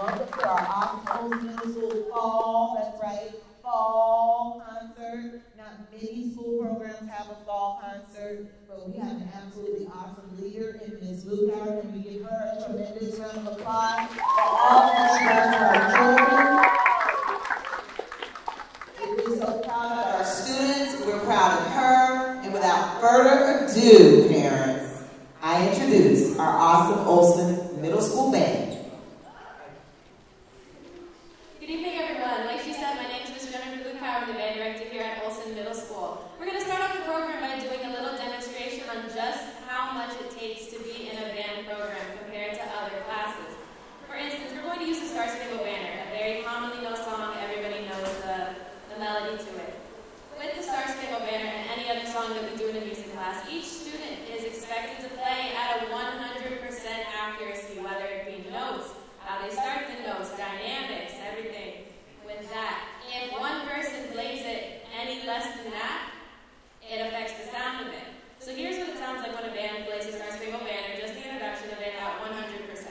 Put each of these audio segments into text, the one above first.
Welcome to our Awesome Olsen Middle School fall, that's right, fall concert. Not many school programs have a fall concert, but we have an absolutely awesome leader in Ms. Lukauer, and we give her a tremendous round of applause for all that she does for our children. We're so proud of our students, we're proud of her, and without further ado, parents, I introduce our Awesome Olsen Middle School Band. Good evening, everyone. Like she said, my name is Ms. Jennifer Lukauer, the band director here at Olsen Middle School. We're going to start off the program by doing a little demonstration on just how much it takes to be in a band program compared to other classes. For instance, we're going to use the Star Spangled Banner, a very commonly known song. Everybody knows the melody to it. With the Star Spangled Banner and any other song that we do in a music class, each student is expected to play at a 100% accuracy, whether it be notes, how they start the notes, dynamics, everything with that. If one person plays it any less than that, it affects the sound of it. So here's what it sounds like when a band plays the Star Spangled Banner, just the introduction of it at 100%.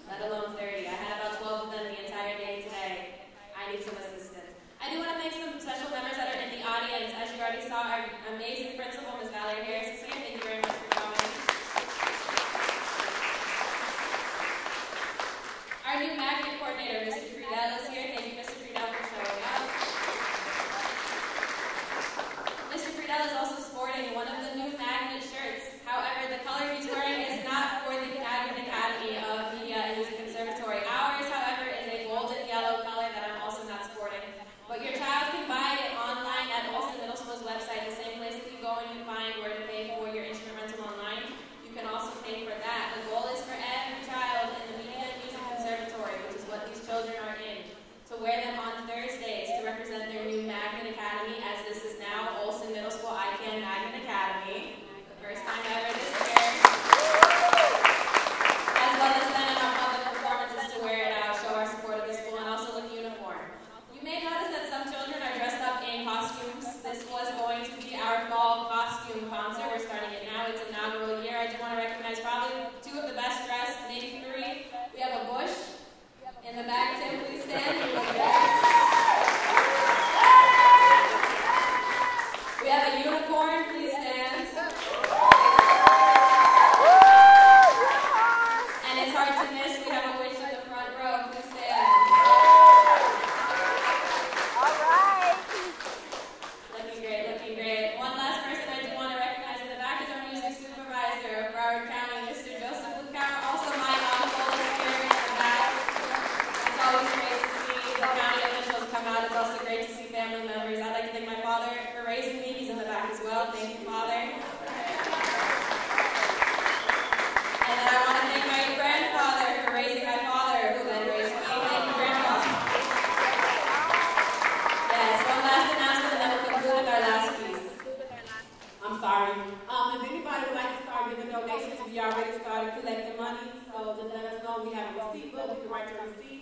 let alone 30. I had about 12 of them the entire day today. I need some assistance. I do want to thank some special members that are in the audience. As you already saw, our amazing principal, Ms. Valerie Harris, is here. Thank you very much for coming. Our new magnet coordinator, Mr. Friedel, is here. Thank you, Mr. Friedel, for showing up. Mr. Friedel is also sporting one of the new magnet shirts. However, the color he's wearing is not for the Magnet Academy of Media and Music Conservatory. Ours, however, is a golden yellow color that I'm also not sporting. But your child can buy it online at Olsen Middle School's website, the same place that you go and you find where to pay for your instrument rental online. You can also pay for that. The goal is for every child in the Media and Music Conservatory, which is what these children are in, to wear them on Thursdays to represent their new Magnet Academy, as this is now Olsen Middle School ICANN Magnet Academy. The first time ever this year. As well as then in our public performances to wear it out, show our support of the school, and also look uniform. You may notice that some children are dressed up in costumes. This was going to be our fall costume concert. We're starting it now. It's inaugural year. I do want to recognize probably 2 of the best dressed, maybe 3. We have a bush in the back. Tim, please stand. We have a unicorn. Please stand. And it's hard to miss. We have a witch in the front row. Please stand. Looking great, looking great. One last person I do want to recognize in the back is our music supervisor of Broward County, Mr. Joseph Lucar. Also my uncle is here in the back. It's always great to see the county officials come out. It's also great to see family members. I'd like to thank my father for raising me. He's in the back as well. Thank you, Father. And then I want to thank my grandfather for raising my father, who then raised me. Thank you, Grandpa. Yes, one last announcement, and then we'll conclude with our last piece. I'm sorry. If anybody would like to start giving donations, we already started collecting money, so just let us know. We have a receipt book. You can write your receipt.